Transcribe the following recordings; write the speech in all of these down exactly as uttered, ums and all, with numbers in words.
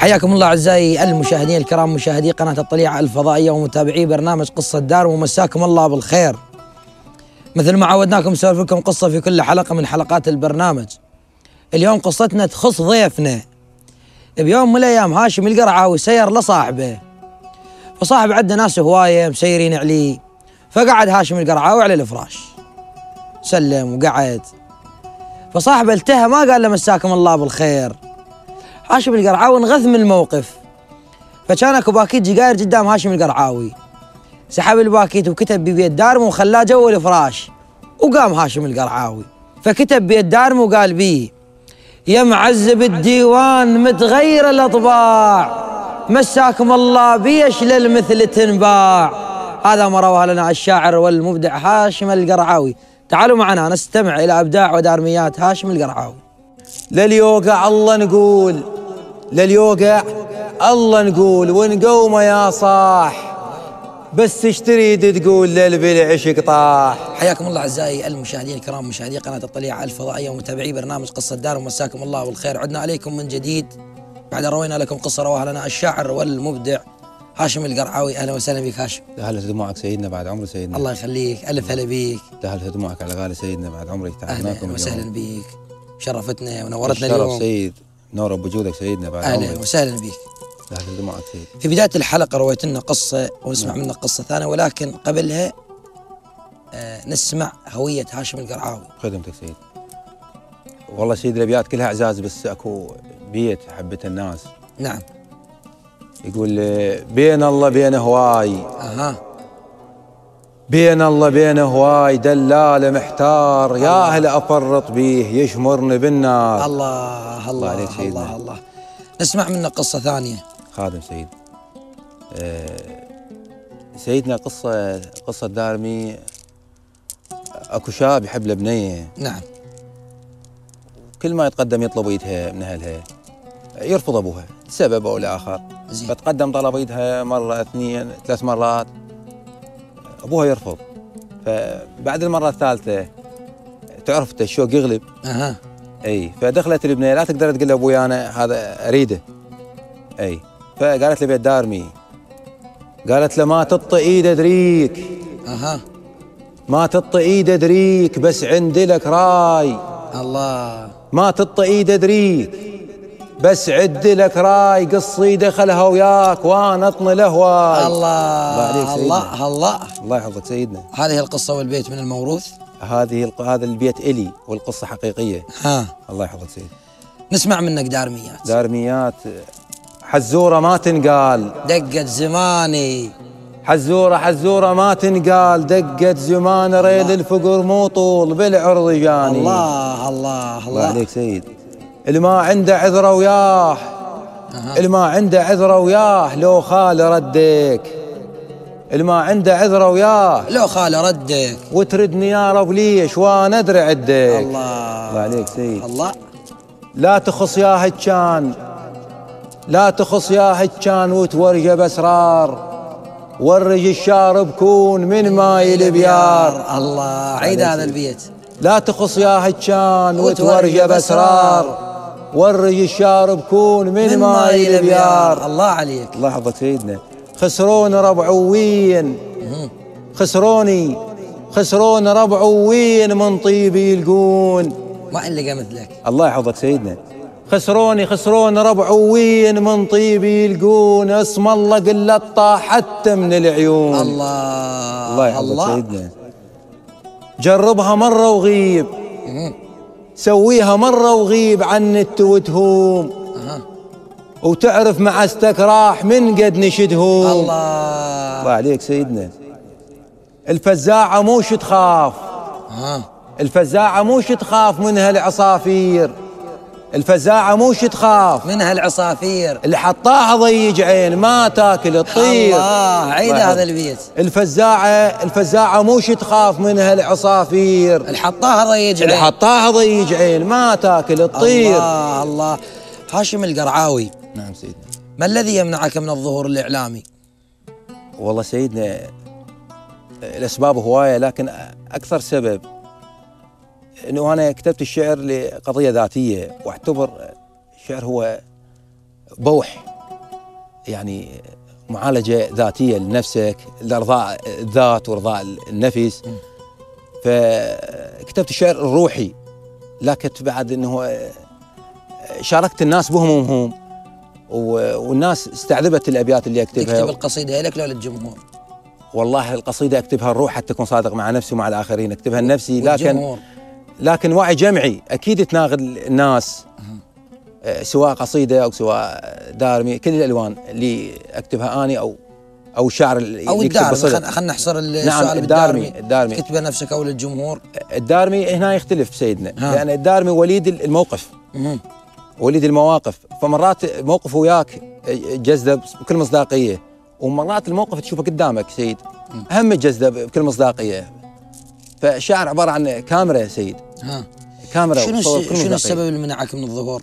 حياكم الله أعزائي المشاهدين الكرام، مشاهدي قناة الطليعة الفضائية ومتابعي برنامج قصة دار، ومساكم الله بالخير. مثل ما عودناكم نسولف لكم قصة في كل حلقة من حلقات البرنامج. اليوم قصتنا تخص ضيفنا. بيوم من الأيام هاشم القرعاوي سير لصاحبه، فصاحب عنده ناس هواية مسيرين عليه، فقعد هاشم القرعاوي على الفراش سلم وقعد، فصاحبه التهى ما قال له مساكم الله بالخير. هاشم القرعاوي انغث من الموقف، فكان اكو باكيت جيجاير قدام هاشم القرعاوي، سحب الباكيت وكتب ببيت دارمه وخلاه جو الفراش، وقام هاشم القرعاوي فكتب بيت دارمه وقال بيه: يا معذب الديوان متغير الاطباع، مساكم الله بيش للمثل تنباع. هذا ما رواه لنا الشاعر والمبدع هاشم القرعاوي. تعالوا معنا نستمع الى ابداع ودارميات هاشم القرعاوي. لليوقع الله نقول، لليوقع الله نقول، ونقوم يا صاح، بس ايش تريد تقول للبلعشق طاح. حياكم الله اعزائي المشاهدين الكرام، مشاهدي قناه الطليعه الفضائيه ومتابعي برنامج قصه دار، ومساكم الله بالخير. عدنا عليكم من جديد بعد ان روينا لكم قصه رواها لنا الشاعر والمبدع هاشم القرعاوي. اهلا وسهلا بك هاشم. تهلت دموعك سيدنا بعد عمر سيدنا. الله يخليك، الف هلا بيك. تهلت دموعك على غالي سيدنا بعد عمرك. تعبناكم اهلا وسهلا بيك، شرفتنا ونورتنا اليوم. اليوم. سيد نور بوجودك سيدنا بعد عمرك. اهلا وسهلا بيك. تهلت دموعك سيد. في بدايه الحلقه رويت لنا قصه ونسمع منك قصه ثانيه، ولكن قبلها آه نسمع هويه هاشم القرعاوي. خدمتك سيد. والله سيد الابيات كلها اعزاز، بس اكو بيت حبته الناس. نعم. يقول بين الله بين هواي، اها بين الله بين هواي دلال محتار، يا اهل افرط بيه يشمرني بالنار. الله الله عليك الله, سيدنا. الله الله. نسمع منك قصه ثانيه. خادم سيد. أه سيدنا قصه قصه دارمي. اكو شاب يحب لبنيه. نعم. كل ما يتقدم يطلب ايدها من اهلها يرفض ابوها لسبب او لاخر. زين. فتقدم طلب ايدها مره اثنين ثلاث مرات، ابوها يرفض. فبعد المره الثالثه تعرف الشوق يغلب. اها. اي فدخلت البنيه، لا تقدر تقول لابوي انا هذا اريده. اي فقالت له بيت دارمي، قالت له ما تطي ايد ادريك. اها. ما تطي ايد ادريك بس عندي لك راي. الله. ما تطي ايد ادريك بس عدي لك راي، قصي دخلها وياك وانا اطني لهواي. الله الله الله. الله يحفظك سيدنا. هذه القصه والبيت من الموروث. هذه هذا البيت الي والقصه حقيقيه. ها. الله يحفظك سيدنا. نسمع منك دارميات. دارميات. حزوره ما تنقال، دقت زماني. حزوره حزوره ما تنقال، دقت زمان ريل الفقر مو طول بالعرض جاني. الله الله الله, الله عليك سيد. اللي ما عنده عذره وياه، اللي ما عنده عذره وياه لو خال ردك، اللي ما عنده عذره وياه لو خال ردك، وتردني يا رب ليش وانا ادري عدك. الله الله عليك سيد. الله. لا تخص يا هجان، لا تخص يا هجان وتورجه باسرار، ورج الشارب كون من ماي البيار. الله. عيد هذا البيت. لا تخص يا هجان وتورجه باسرار، ورج الشارب كون من, من ماي البيار. الله عليك. الله يحفظك سيدنا. خسرون ربعوين، خسروني خسرون ربعوين من طيبي يلقون. ما إلا مثلك. الله يحفظك سيدنا. خسروني خسرون ربعوين من طيبي يلقون، اسم الله قلطة حتى من العيون. الله الله يحفظك سيدنا. جربها مرة وغيب، سويها مرة وغيب عن النت وتهوم، أه. وتعرف مع استكراح من قد نشدهوم. الله الله عليك سيدنا. الفزاعة موش تخاف، أه. الفزاعة موش تخاف منها العصافير، الفزاعة موش تخاف منها العصافير، اللي حطاها ضيج عين ما تاكل الطير. الله. عيد هذا البيت. الفزاعة الفزاعة موش تخاف منها العصافير، اللي حطاها ضيج عين، اللي حطاها ضيج عين ما تاكل الطير. الله الله. هاشم القرعاوي. نعم سيدنا. ما الذي يمنعك من الظهور الإعلامي؟ والله سيدنا الأسباب هواية، لكن أكثر سبب أنه أنا كتبت الشعر لقضية ذاتية، واعتبر الشعر هو بوح يعني معالجة ذاتية لنفسك، لإرضاء الذات وإرضاء النفس. فكتبت الشعر الروحي، لا كنت بعد أنه شاركت الناس بهمومهم، والناس استعذبت الأبيات اللي أكتبها. تكتب القصيدة لك لو للجمهور؟ والله القصيدة أكتبها الروح حتى أكون صادق مع نفسي ومع الآخرين، أكتبها لنفسي. لكن والجمهور. لكن وعي جمعي أكيد تناغل الناس، سواء قصيدة أو سواء دارمي، كل الألوان اللي أكتبها أني أو أو الشعر اللي أو يكتب الدارمي. بصدق. خلينا نحصر السؤال. نعم الدارمي. الدارمي تكتبه لنفسك أو للجمهور؟ الدارمي هنا يختلف سيدنا، ها. لأن الدارمي وليد الموقف، مم. وليد المواقف. فمرات موقف وياك جذب بكل مصداقية، ومرات الموقف تشوفه قدامك سيد هم جذب بكل مصداقية. فالشعر عبارة عن كاميرا يا سيد. ها. كاميرا. شنو وصور بكل شنو مصداقية. السبب اللي منعك من الظهور؟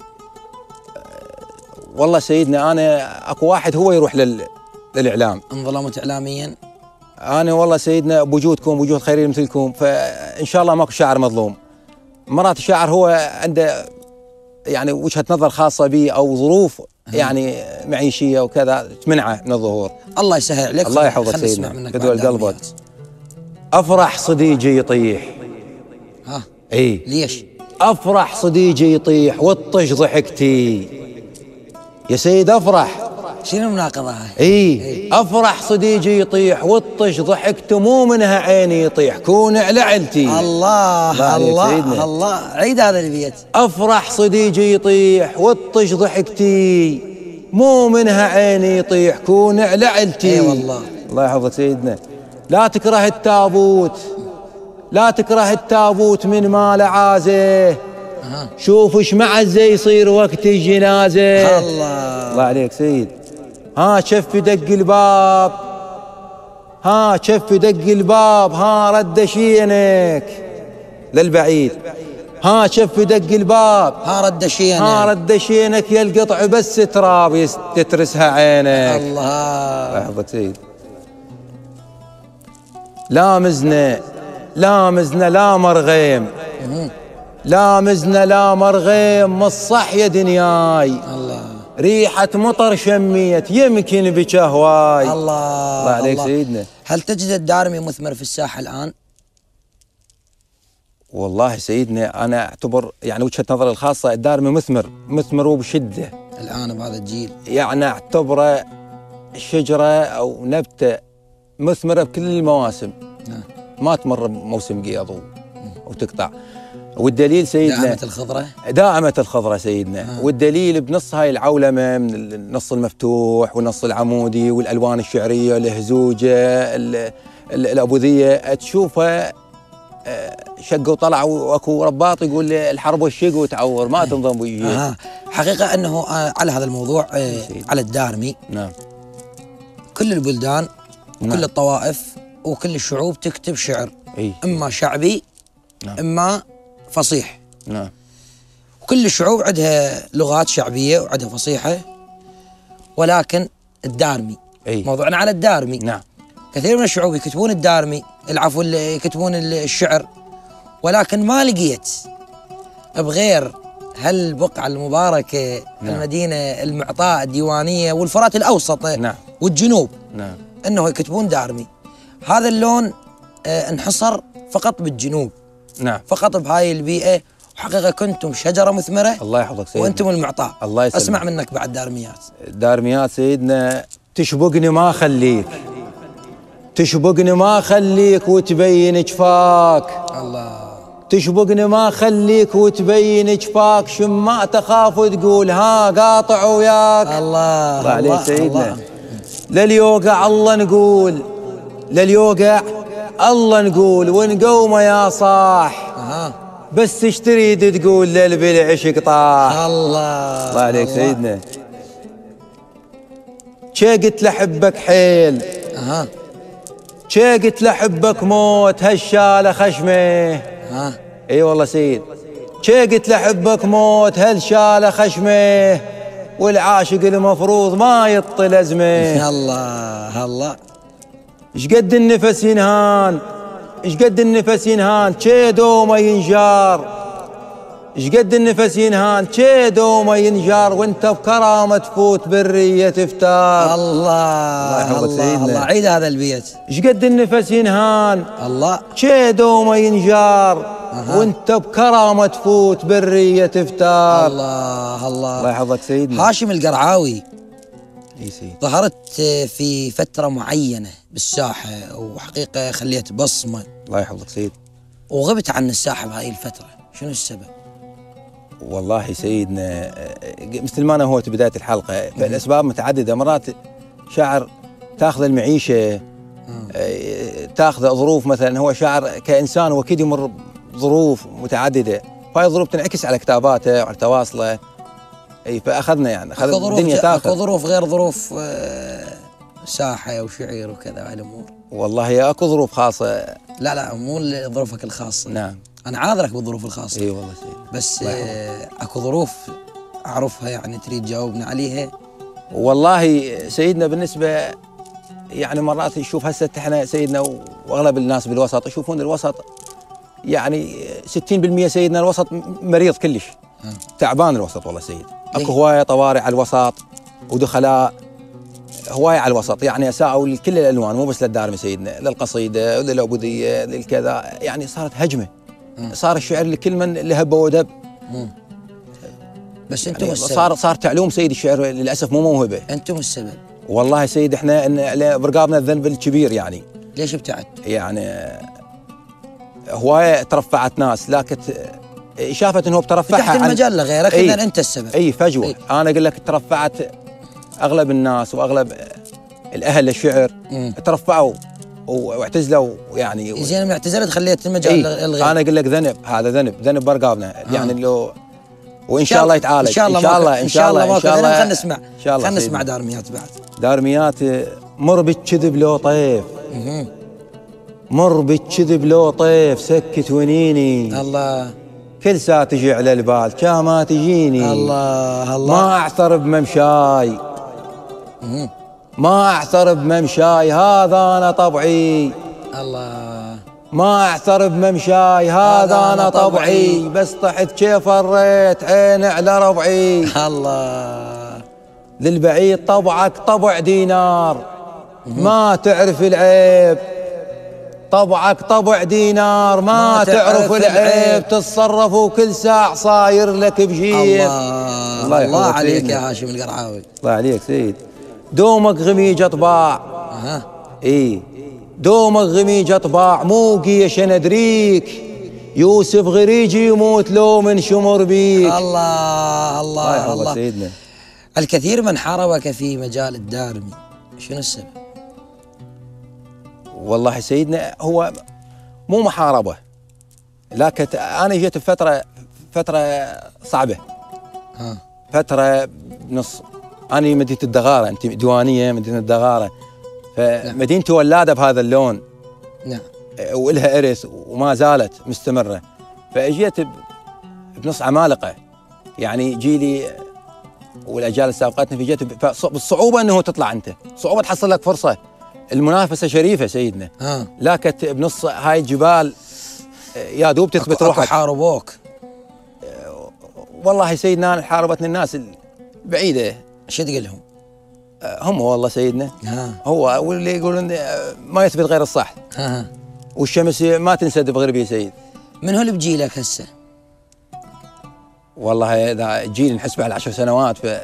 والله سيدنا أنا أكو واحد هو يروح لل... للإعلام. انظلمت إعلاميا؟ أنا والله سيدنا بوجودكم بوجود خيرين مثلكم، فإن شاء الله ماكو شاعر مظلوم. مرات الشاعر هو عنده يعني وجهة نظر خاصة به أو ظروف يعني معيشية وكذا تمنعه من الظهور. الله يسهل عليك. الله يحفظك سيدنا. بدول قلبك. أفرح صديقي يطيح. ها. إي ليش؟ أفرح صديقي يطيح وطش ضحكتي يا سيد. أفرح. شنو المناقضة هاي؟ اي افرح صديقي يطيح وطش ضحكت مو منها عيني يطيح كون على علتي. الله الله الله, الله, الله. عيد هذا البيت. افرح صديقي يطيح وطش ضحكتي مو منها عيني يطيح كون على علتي. اي والله. الله يحفظك سيدنا. لا تكره التابوت، لا تكره التابوت من مال عازه. أه. شوف ايش معزه يصير وقت الجنازه. الله الله عليك سيد. ها شف دق الباب، ها شف دق الباب، ها رد شينك للبعيد. ها شف دق الباب، ها رد شينك، ها رد شينك يا القطع بس تراب تترسها عينك. الله يحفظك سيد. لا مزنة لا مزنة لا مرغيم، لا مزنة لا مرغيم مصح يا دنياي. الله. ريحة مطر شميت يمكن بك هواي. الله الله عليك الله. سيدنا. هل تجد الدارمي مثمر في الساحة الآن؟ والله سيدنا أنا أعتبر يعني وجهة نظري الخاصة الدارمي مثمر مثمر وبشدة الآن بهذا الجيل. يعني أعتبره شجرة أو نبتة مثمرة بكل المواسم. نعم. ما تمر موسم قياض وتقطع. والدليل سيدنا دائمة الخضرة. دائمة الخضرة سيدنا. آه. والدليل بنص هاي العولمة من النص المفتوح والنص العمودي والألوان الشعرية الهزوجة الأبوذية تشوفها شق وطلع واكو رباط يقول الحرب والشق وتعور ما تنضم ويجي. آه. حقيقة أنه على هذا الموضوع على الدارمي. نعم. كل البلدان وكل نعم. الطوائف وكل الشعوب تكتب شعر. أي. إما شعبي. نعم. إما فصيح. نعم. وكل الشعوب عندها لغات شعبية وعندها فصيحة، ولكن الدارمي. أي. موضوعنا على الدارمي. نعم. كثير من الشعوب يكتبون الدارمي، العفو يكتبون الشعر، ولكن ما لقيت بغير هالبقعة المباركة. نعم. المدينة المعطاء الديوانية والفرات الأوسطة. نعم. والجنوب. نعم. أنه يكتبون دارمي. هذا اللون آه انحصر فقط بالجنوب. نعم. فقط بهاي البيئة. وحقيقة كنتم شجرة مثمرة. الله يحفظك سيدنا. وأنتم المعطاء. الله يسلمك. أسمع منك بعد دارميات. دارميات سيدنا. تشبقني ما خليك، تشبقني ما خليك وتبين جفاك. الله. تشبقني ما خليك وتبين جفاك، شم ما تخاف وتقول ها قاطع وياك. الله. الله عليك سيدنا. لليوقع الله نقول، لليوقع الله نقول ونقوم يا صاح. أها. بس ايش تريد تقول للبلع طاح. الله. الله عليك الله. سيدنا. شي قلت لحبك حيل. اها. شي قلت لحبك موت هالشاله خشمه. ها. اي والله سيد. شي قلت لحبك موت هالشاله خشمه، والعاشق المفروض ما يطل ازمه. الله الله. ايش قد النفس ينهان، ايش قد النفس ينهان، شي دومه ينجار، شقد النفس ينهان شيد وما ينجار وانت بكرامة تفوت برية تفتار. الله الله الله, الله عيد هذا البيت. شقد النفس ينهان الله شيد وما ينجار أه. وانت بكرامة تفوت برية تفتار. الله الله الله يحفظك سيدنا. هاشم القرعاوي اي سيدي. ظهرت في فترة معينة بالساحة وحقيقة خليت بصمة. الله يحفظك سيد. وغبت عن الساحة بهاي الفترة، شنو السبب؟ والله سيدنا مثل ما أنا هو في بداية الحلقة فالأسباب متعددة. مرات شاعر تاخذ المعيشة تاخذ ظروف، مثلا هو شاعر كإنسان وأكيد يمر ظروف متعددة، فهاي الظروف تنعكس على كتاباته وعلى تواصله. اي فاخذنا يعني اخذ الدنيا تاخذ. اكو ظروف غير ظروف ساحه وشعير وكذا هاي الامور. والله اكو ظروف خاصه. لا لا مو ظروفك الخاصه. نعم انا عاذرك بالظروف الخاصه. اي والله سيدي. بس اكو ظروف اعرفها يعني تريد تجاوبنا عليها. والله سيدنا بالنسبه يعني مرات نشوف هسه احنا سيدنا واغلب الناس بالوسط يشوفون الوسط يعني ستين بالمئة سيدنا الوسط مريض كلش. ها. تعبان الوسط والله سيد. اكو هوايه طوارئ على الوسط ودخلاء هوايه على الوسط، يعني اساءوا لكل الالوان مو بس للدارمي سيدنا، للقصيده وللعبوديه للكذا، يعني صارت هجمه. ها. صار الشعر لكل من لهب ودب. ها. بس انتم يعني السبب. صار صار تعلوم سيد الشعر للاسف مو موهبه. انتم السبب. والله سيد احنا برقابنا الذنب الكبير يعني. ليش ابتعدت؟ يعني هوايه ترفعت ناس لكن شافت انه بترفعها فتحت المجال لغيرك اذا انت السبب. اي فجوه. أي. انا اقول لك ترفعت اغلب الناس واغلب الاهل للشعر ترفعوا واعتزلوا يعني. زين اعتزلت خليت المجال للغير. انا اقول لك ذنب، هذا ذنب ذنب برقابنا يعني لو وان شاء الله يتعالج. ان شاء الله ان شاء الله ان شاء الله ان شاء الله خلينا نسمع. ان شاء الله خلينا نسمع دارميات بعد. دارميات مر بالكذب لو طيف. مر بالكذب لو طيف سكت ونيني. الله. كل ساعة تجي على البال كا ما تجيني. الله الله. ما اعثر بممشاي. ما اعثر بممشاي هذا انا طبعي. الله. ما اعثر بممشاي هذا انا طبعي، بس طحت كيف فريت عيني على ربعي. الله. للبعيد طبعك طبع دينار ما تعرف العيب. طبعك طبع دينار ما, ما تعرف العيب، تتصرف وكل ساعة صاير لك بجيب. الله الله, الله عليك يا هاشم القرعاوي. الله عليك سيد. دومك غميج اطباع. اها اي دومك غميج اطباع مو قيش ندريك، يوسف غريجي يموت لو من شمر بيك. الله الله الله سيدنا. الكثير من حاربك في مجال الدارمي، شنو السبب؟ والله سيدنا هو مو محاربة، لكن أنا جيت بفترة فترة صعبة. ها. فترة نص أنا مدينة الدغارة، أنت ديوانية مدينة الدغارة، فمدينتي ولادة بهذا اللون. نعم. ولها إرث وما زالت مستمرة، فأجيت بنص عمالقة يعني جيلي والأجيال السابقتنا، فجيت بالصعوبة أنه تطلع أنت، صعوبة تحصل لك فرصة. المنافسة شريفة سيدنا. آه. لكن بنص هاي الجبال يا دوب تثبت روحك. حاربوك. والله سيدنا أنا حاربتني الناس البعيدة. شو تقول لهم؟ هم والله سيدنا. ها. هو واللي يقولون ما يثبت غير الصح. ها. والشمس ما تنسدب غير بيه سيد. من هو اللي بجيلك هسه؟ والله إذا جيل نحسبه على عشر سنوات ف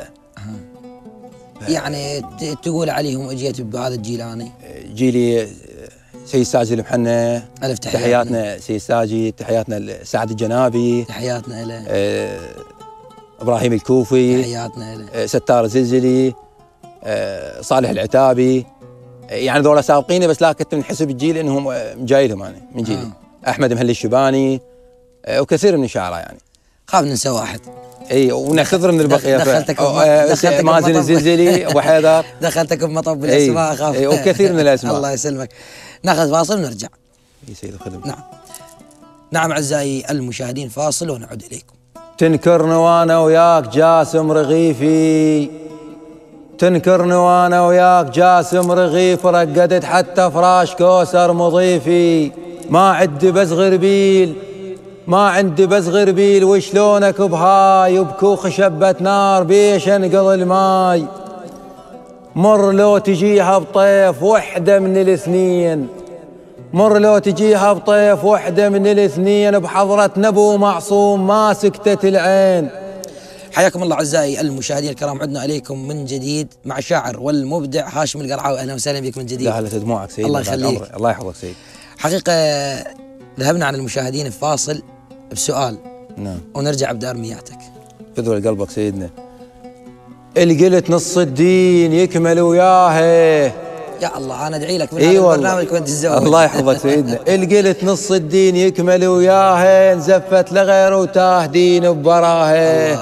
يعني تقول عليهم اجيت بهذا الجيل انا؟ جيلي سيد ساجي المحنة. الف تحياتنا. تحياتنا سيد ساجي، تحياتنا لسعد الجنابي، تحياتنا له. آه ابراهيم الكوفي، تحياتنا له. آه ستار الزلزلي، آه صالح العتابي، آه يعني ذولا سابقيني بس لكن نحسب الجيل انهم جايلهم انا من جيلي. آه. احمد مهلي الشباني، آه وكثير من الشعراء يعني. خاف ننسى واحد. اي ونعتذر من البقيه. دخلتك دخلتك مازن الزلزلي ابو حيدر. دخلتك بمطب بالاسماء. اخاف. اي وكثير من الاسماء. الله يسلمك. ناخذ فاصل ونرجع. اي سيد الخدمه. نعم نعم اعزائي المشاهدين، فاصل ونعود اليكم. تنكرني وانا وياك جاسم رغيفي، تنكرني وانا وياك جاسم رغيف، رقدت حتى فراش كوسر مضيفي، ما عد بس غربيل ما عندي بس غربيل وشلونك بهاي وبكوخ شبة نار بيش انقض الماي. مر لو تجيها بطيف وحدة من الاثنين، مر لو تجيها بطيف وحدة من الاثنين بحضرة نبو معصوم ما سكتت العين. حياكم الله أعزائي المشاهدين الكرام، عدنا إليكم من جديد مع الشاعر والمبدع هاشم القرعاوي. أهلا وسهلا بك من جديد. لا هلا دموعك سيد. الله يخليك. الله يحفظك سيد. حقيقة ذهبنا عن المشاهدين في فاصل بسؤال. نعم. ونرجع بأرمياتك. فذول قلبك سيدنا. القلت نص الدين يكمل وياه. يا الله أنا أدعي لك من إيه هذا البرنامج وأنت تتزوج. الله يحفظك سيدنا. القلت نص الدين يكمل وياه، زفت لغير وتاه دين ببراه.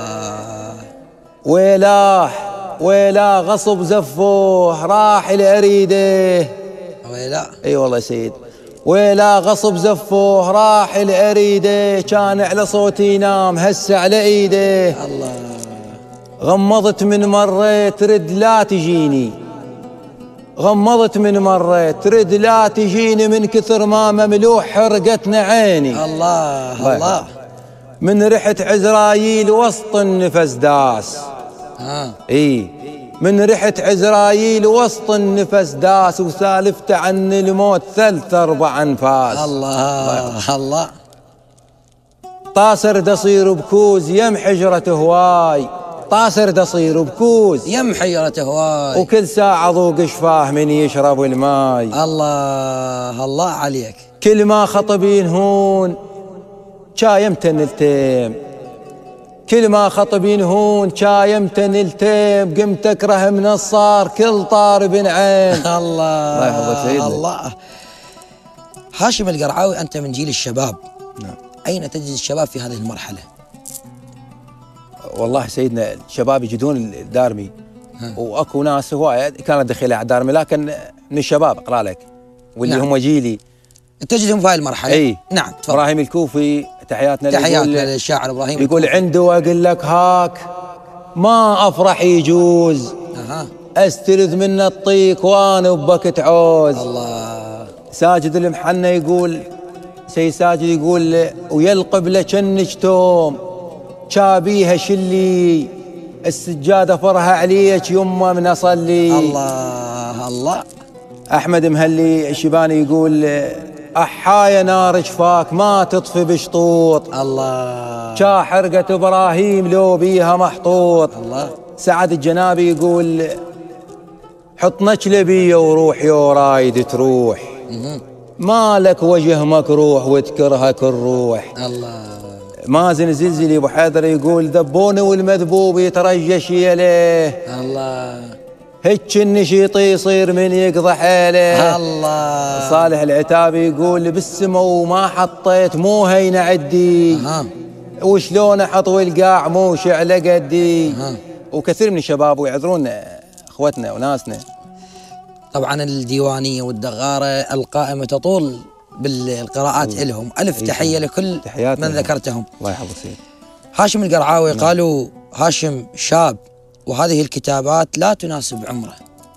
ويلاه ويلاه غصب زفوه راح لأريده. ويلا. اي والله يا سيد. ويلا غصب زفوه راح لأريده، كان على صوتي ينام هسه على ايده. الله. غمضت من مريت ترد لا تجيني، غمضت من مريت ترد لا تجيني، من كثر ما مملوح حرقتنا عيني. الله الله, الله. من ريحة عزراييل وسط النفس داس. ها. اي من ريحة عزراييل وسط النفس داس، وسالفته عن الموت ثلث اربع انفاس. الله الله. طاسر دصير بكوز يم حجرة هواي، طاسر دصير بكوز يم حجرة هواي، وكل ساعة ذوق شفاه من يشرب الماي. الله الله عليك. كل ما خطب ينهون شايمته نلتيم، كل ما خطب ينهون شايمته نلتيم، قمت اكره من الصار كل طارب عين. الله الله يحفظك سيدنا. الله. هاشم القرعاوي أنت من جيل الشباب. نعم. أين تجد الشباب في هذه المرحلة؟ والله سيدنا الشباب يجدون الدارمي، واكو ناس هوايه كانت دخيله على الدارمي، لكن من الشباب اقرا لك واللي نعم. هم جيلي تجدهم في هذه المرحلة. اي نعم. تفضل. ابراهيم الكوفي تحياتنا. تحياتنا للشاعر ابراهيم. يقول عنده واقول لك هاك ما افرح يجوز. اها. استلذ من الطيق وانا ببكت عوز. الله. ساجد المحنة يقول سي ساجد يقول ويا القبلة كنج توم شابيها شلي، السجادة فرها عليك يمه من اصلي. الله الله. احمد مهلي الشيباني يقول احايا نار شفاك ما تطفي بشطوط. الله. شا حرقة ابراهيم لو بيها محطوط. الله. سعد الجنابي يقول حط نجلبية وروح يا رايد تروح، مالك وجه مكروح وتكرهك الروح. الله. مازن زلزلي ابو حيدر يقول ذبوني والمذبوب يترجش يليه. الله. هيك النشيط يصير من يقضى حيله. الله. صالح العتابي يقول بالسما وما حطيت مو هين عدي. أها. وشلون احط والقاع مو شعله قدي. أها. وكثير من الشباب ويعذرون اخوتنا وناسنا. طبعا الديوانية والدغارة القائمة تطول بالقراءات لهم. ألف تحية لكل من ذكرتهم. الله يحفظك سيدي. هاشم القرعاوي قالوا هاشم شاب وهذه الكتابات لا تناسب عمره،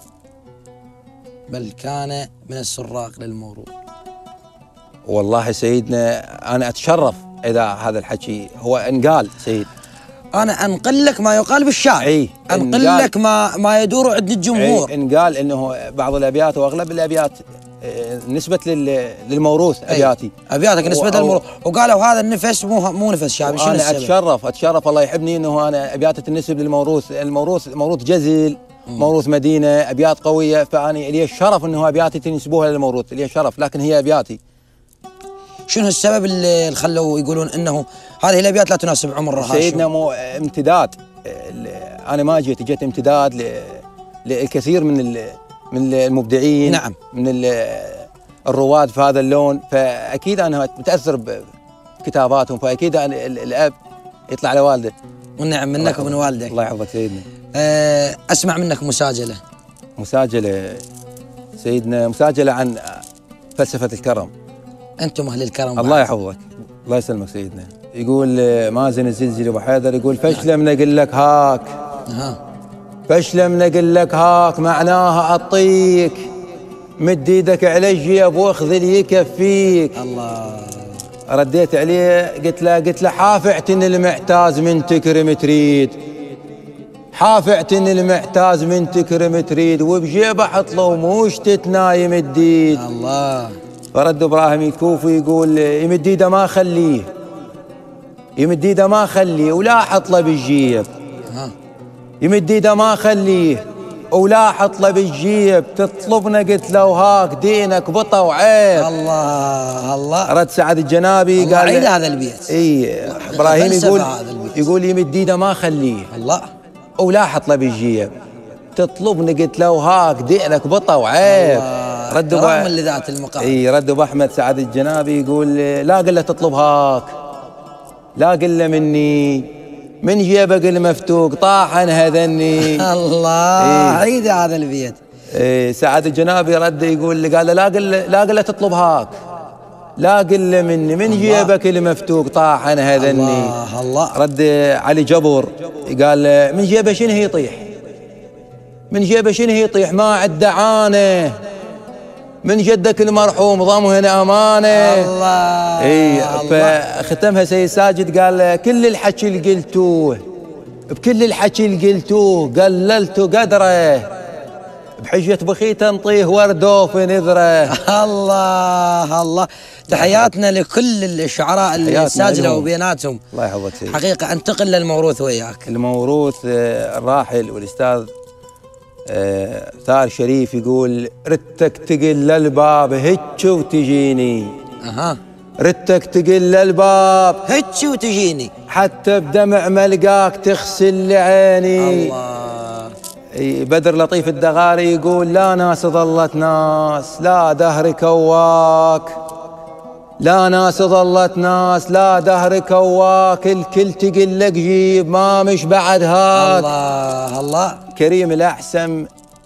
بل كان من السراق للموروث. والله سيدنا أنا أتشرف إذا هذا الحكي هو انقال سيد. أنا أنقل لك ما يقال بالشعر. أي أنقل لك ما ما يدور عند الجمهور. أي انقال إنه بعض الأبيات وأغلب الأبيات نسبة للموروث. أبياتي أبياتك نسبة للموروث، وقالوا هذا النفس مو مو نفس شعبي. شنو أنا السبب؟ أتشرف أتشرف الله يحبني إنه أنا أبياتي تنسب للموروث. الموروث موروث جزل، موروث مدينة، أبيات قوية، فأنا لي الشرف إنه أبياتي تنسبوها للموروث، لي الشرف، لكن هي أبياتي. شنو السبب اللي خلوا يقولون انه هذه الابيات لا تناسب عمر هاشم؟ سيدنا مو امتداد. انا ما جيت جيت امتداد للكثير من من المبدعين. نعم. من الرواد في هذا اللون، فاكيد انا متاثر بكتاباتهم، فاكيد أنا الاب يطلع على والده. والنعم منك ومن والدك. الله يحفظك سيدنا. اسمع منك مساجله. مساجله سيدنا، مساجله عن فلسفه الكرم. انتم اهل الكرم. الله يحفظك. الله يسلمك سيدنا. يقول مازن الزلزلي ابو حيدر يقول فشلم نقول لك هاك. اها. فشلم نقول لك هاك معناها اعطيك، مد ايدك على الجيب واخذ اللي يكفيك. الله. رديت عليه قلت له قلت له حافعتني المعتاز من تكرم تريد، حافعتني المعتاز من تكرم تريد، وبجيبه احط له وموش تتنايم الديد. الله. فرد ابراهيم الكوفي يقول يمد ايده ما خليه، يمد ايده ما خليه ولا احط له بالجيب، يمد ايده ما خليه ولا احط له بالجيب، تطلبنا قلت له وهاك دينك بطا وعيب. الله الله. رد سعد الجنابي قال عيد هذا البيت. اي ابراهيم يقول يقول يمد ايده ما خليه الله ولا احط له بالجيب، تطلبني قلت له وهاك دينك بطا وعيب. رد كرام لذات المقام. اي رد ابو احمد سعد الجنابي يقول لا قل له تطلب هاك، لا قل له مني من جيبك المفتوق طاحن هذني. الله. إيه. عيد هذا البيت. إيه سعد الجنابي رد يقول قال له لا قل لا قل له تطلب هاك، لا قل له مني من جيبك المفتوق طاحن هذني. الله الله. رد علي جبر قال من جيبه شنو يطيح، من جيبه شنو يطيح ما عد عانه، من جدك المرحوم ضمن امانه. الله. اي فختمها سيد ساجد قال كل الحكي اللي قلتوه، بكل الحكي اللي قلتوه قللتوا قدره، بحجه بخيت انطيه ورده في نذره. الله الله. تحياتنا لكل الشعراء اللي ساجلوا بيناتهم. الله يحفظك سيدي. حقيقه انتقل للموروث وياك. الموروث الراحل والاستاذ آه ثار شريف يقول ردتك تقل الباب هتش وتجيني. اها. ردتك تقل الباب هتش وتجيني حتى بدمع ملقاك تغسل لي عيني. الله. بدر لطيف الدغاري يقول لا ناس ظلت ناس لا دهر كواك، لا ناس ظلت ناس لا دهر كواك، الكل تقل لك جيب ما مش بعد هاك. الله الله. كريم الأحسم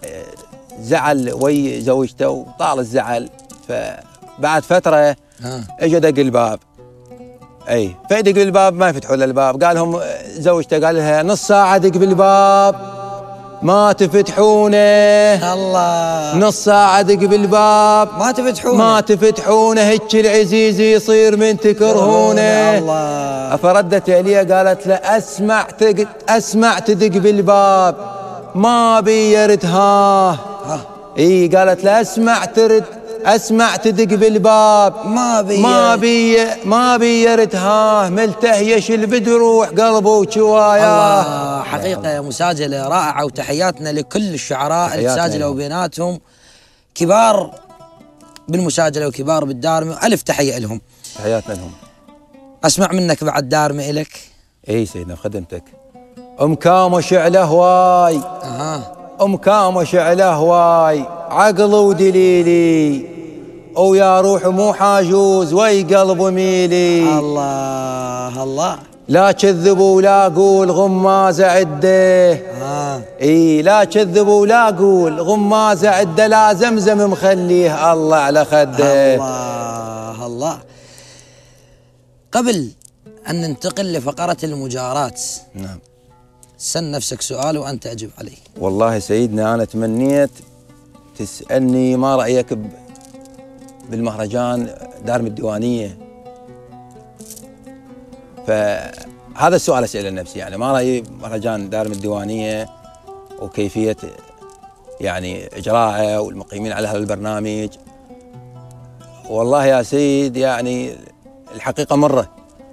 زعل وي زوجته وطال الزعل، فبعد فترة اجى دق الباب. اي فيدق بالباب ما يفتحوا له الباب، قال لهم زوجته قال لها نص ساعة دق بالباب ما تفتحونه. الله. نص ساعة دق بالباب ما تفتحونه ما تفتحونه هيك العزيز يصير من تكرهونه. الله. فردت عليه قالت له اسمع تق... اسمع تدق بالباب ما بي يرد ها. اي قالت له اسمع ترد اسمع تدق بالباب ما بي ما بي ما بي يرد ها، ملتهيش البدروح قلبه وشواياه. الله. حقيقة مساجلة رائعة، وتحياتنا لكل الشعراء اللي ساجلوا بيناتهم، كبار بالمساجلة وكبار بالدارمة، ألف تحية لهم. تحياتنا لهم. أسمع منك بعد دارمة إلك. اي سيدنا بخدمتك. ام كام شعله هواي. اها. ام كام شعله هواي عقل ودليلي، ويا روح مو حاجوز وي قلب ميلي. الله الله. لا كذب ولا قول غمازه عده. آه. اي لا كذب ولا قول غمازه عده، لا زمزم مخليه الله على خده. الله الله. قبل ان ننتقل لفقره المجارات، نعم، سن نفسك سؤال وانت اجب عليه. والله سيدنا انا تمنيت تسالني ما رايك بالمهرجان دارمي الديوانيه، فهذا السؤال اساله لنفسي، يعني ما رايي مهرجان دارمي الديوانيه وكيفيه يعني اجراءه والمقيمين على هذا البرنامج. والله يا سيد يعني الحقيقه مره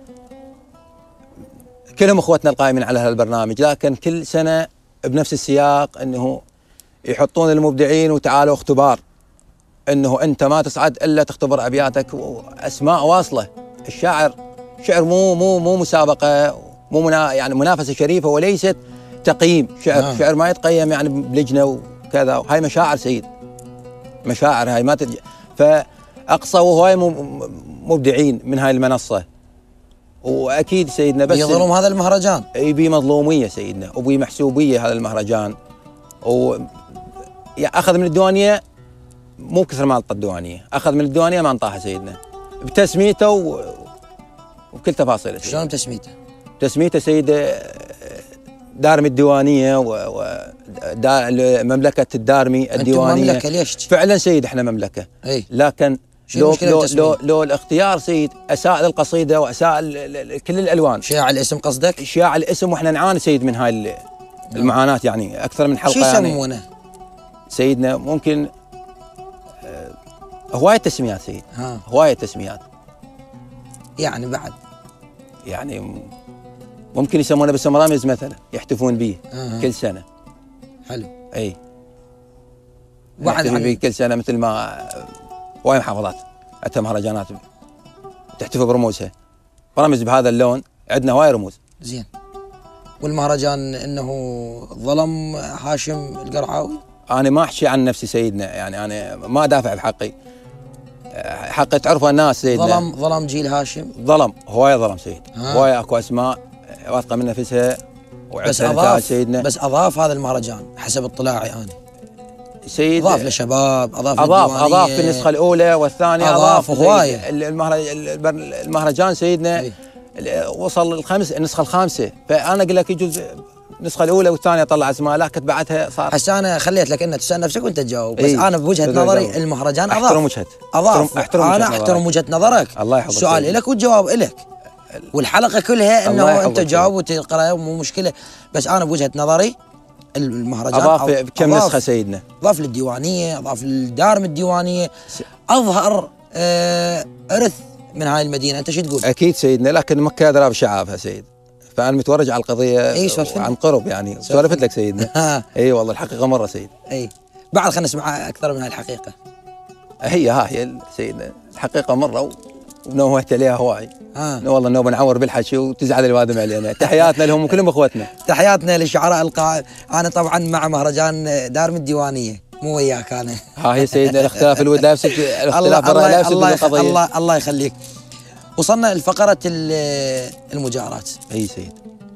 كلهم اخوتنا القائمين على هذا البرنامج، لكن كل سنه بنفس السياق انه يحطون المبدعين وتعالوا اختبار، انه انت ما تصعد الا تختبر ابياتك واسماء واصله. الشاعر شعر مو مو مو مسابقه، مو منا يعني منافسه شريفه وليست تقييم. شعر آه. شعر ما يتقيم يعني بلجنه وكذا، هاي مشاعر سيد، مشاعر هاي ما ترجع. فاقصوا هواي مبدعين من هاي المنصه، واكيد سيدنا بس يظلم هذا المهرجان، يبي مظلوميه سيدنا وبي محسوبيه هذا المهرجان. و اخذ من الديوانيه مو كثر ما انطى الديوانيه، اخذ من الديوانيه ما انطاها سيدنا بتسميته و... وبكل تفاصيله. شلون بتسميته؟ تسميته سيد دارمي الديوانيه و, و... دا... مملكه الدارمي الديوانيه. انتم مملكه ليش؟ فعلا سيد احنا مملكه. اي. لكن شنو لو المشكلة لو بالتسمية؟ لو, لو الاختيار سيد اساء للقصيده واساء ل- ل- كل الالوان. شياع الاسم قصدك؟ اشياع الاسم واحنا نعاني سيد من هاي ال- المعاناه يعني اكثر من حلقه شو يعني يسمونه؟ سيدنا ممكن آه، هوايه تسميات سيد. ها هوايه تسميات يعني بعد يعني م- ممكن يسمونه باسم رمز مثلا يحتفون به آه. كل سنه. حلو. اي بعد يحتفي عن به كل سنه مثل ما آه، هواي محافظات عندها مهرجانات تحتفي برموزها رمز بهذا اللون. عندنا هواي رموز. زين. والمهرجان انه ظلم هاشم القرعاوي؟ انا ما احكي عن نفسي سيدنا يعني انا ما ادافع بحقي. حقي تعرفوا الناس سيدنا. ظلم ظلم جيل هاشم؟ ظلم هواي ظلم سيد. ها. هواي اكو اسماء واثقه من نفسها بس وعندها نتائج اضاف سيدنا. بس اضاف هذا المهرجان حسب اطلاعي انا. سيد اضاف لشباب، اضاف اضاف للديوانية، اضاف في النسخه الاولى والثانيه. أضاف هواية. سيد المهرج- المهرجان سيدنا أي. وصل الخمس النسخه الخامسه. فانا اقول لك يجوز النسخه الاولى والثانيه طلع اسماء لكن بعدها صار. هسه انا خليت لك انك تسال نفسك وانت تجاوب بس إيه. انا بوجهه بدون نظري جواب. المهرجان اضاف. احترم وجهتك. اضاف. احترم انا وجهة احترم نظرك. وجهه نظرك. الله يحفظك السؤال سيدي. لك والجواب لك. والحلقه كلها الله انه يحفظك انت تجاوب وتقرا مو مشكله. بس انا بوجهه نظري المهرجان اضاف أض- كم أضاف- نسخه سيدنا. اضاف للديوانيه، اضاف للدارم الديوانيه، اظهر آه ارث من هاي المدينه. انت شو تقول؟ اكيد سيدنا لكن مكه ادرى بشعابها سيد. فانا متورج على القضيه إي سولفنا. عن قرب يعني سولفت لك سيدنا. ها اي والله الحقيقه مره سيد. اي بعد خلينا نسمع اكثر من هاي الحقيقه. هي ها هي سيدنا الحقيقه مره ونوهت عليها هواي. ها والله انه بنعور بالحكي وتزعل الوادم علينا. تحياتنا لهم وكلهم اخوتنا. تحياتنا للشعراء القاء. انا طبعا مع مهرجان دارم الديوانيه مو وياك انا. ها هي سيدنا الاختلاف الود لا يفسد الاختلاف برا لا يفسد الله القضيه. الله الله يخليك. وصلنا لفقره ال- المجارات. اي سيد.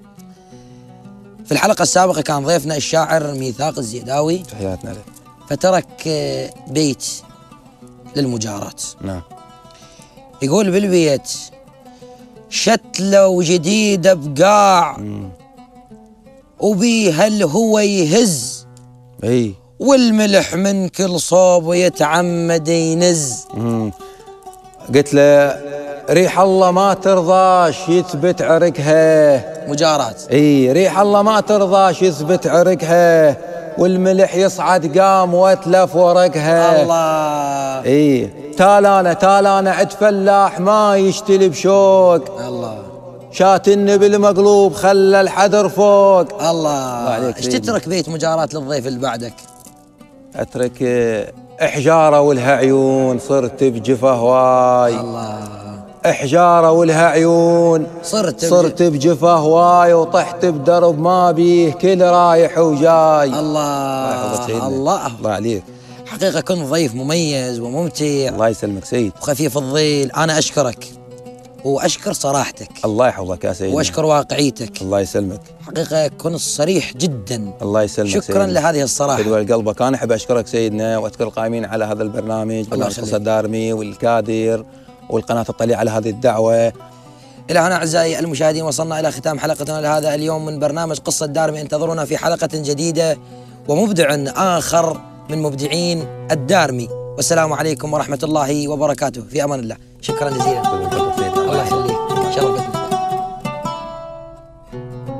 في الحلقه السابقه كان ضيفنا الشاعر ميثاق الزيداوي تحياتنا له. فترك آه، بيت للمجارات. نعم. يقول بالبيت: شتلة وجديدة بقاع مم. وبيها الهوى يهز اي. والملح من كل صوب يتعمد ينز. مم. قلت له ريح الله ما ترضاش يثبت عرقها. مجارات. اي ريح الله ما ترضاش يثبت عرقها والملح يصعد قام واتلف ورقها. الله اي تالانا تالانا عد فلاح ما يشتلي بشوق الله شات النبل مقلوب خلى الحدر فوق. الله عليك ايش سيدنا. تترك بيت مجارات للضيف اللي بعدك؟ اترك آه، احجاره ولها عيون صرت بجفه هواي. الله احجاره ولها عيون صرت صرت بجفه هواي وطحت بدرب ما بيه كل رايح وجاي. الله يحفظك سيدنا. الله الله عليك. حقيقة كنت ضيف مميز وممتع الله يسلمك سيد. وخفيف الظل. أنا أشكرك وأشكر صراحتك الله يحفظك يا سيدنا. وأشكر واقعيتك. الله يسلمك. حقيقة كنت صريح جدا. الله يسلمك شكرا سيدنا. لهذه الصراحة. بدول قلبك. انا احب اشكرك سيدنا واشكر القائمين على هذا البرنامج برنامج يخليك. قصة دارمي والكادر والقناة الطليعة على هذه الدعوة. إلى هنا أعزائي المشاهدين وصلنا إلى ختام حلقتنا لهذا اليوم من برنامج قصة دارمي. انتظرونا في حلقة جديدة ومبدع آخر من مبدعين الدارمي. والسلام عليكم ورحمة الله وبركاته. في أمان الله. شكرا جزيلا. الله يخليك. شرفتنا.